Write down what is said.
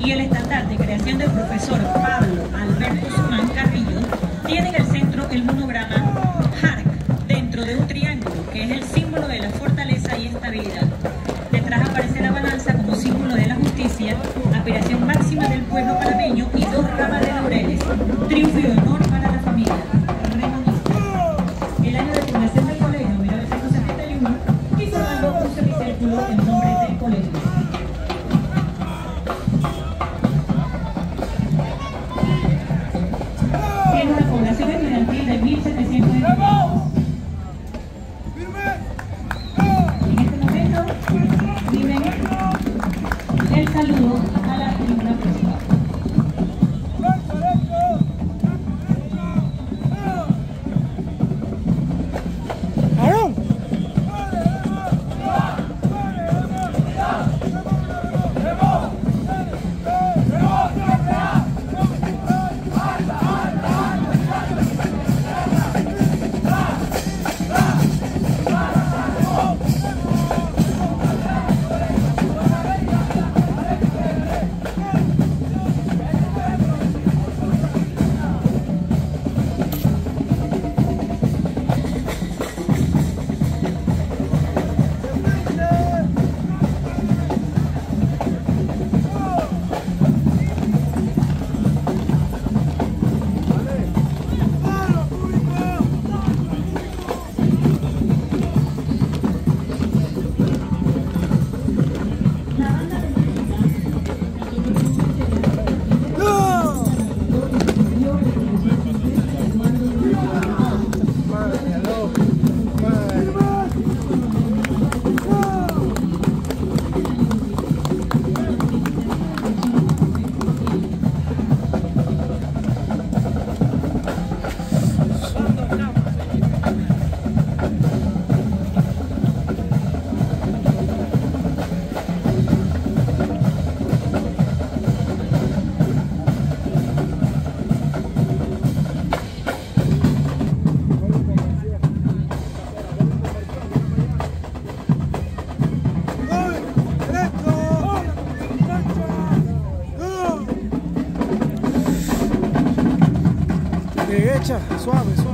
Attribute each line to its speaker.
Speaker 1: y el estandarte de creación del profesor Pablo Alberto Sumán Carrillo tiene en el centro el monograma HARC dentro de un triángulo que es el símbolo de la fortaleza y estabilidad. Detrás aparece la balanza como símbolo de la justicia, aspiración máxima del pueblo panameño y dos ramas de laureles, triunfo y honor para la familia. El año de fundación del colegio, 1971, y formando un semicírculo en nombre del colegio. Tiene una población estudiantil de 1.700 estudiantes. En este momento, rinden el saludo a la tribuna principal.
Speaker 2: Derecha, suave.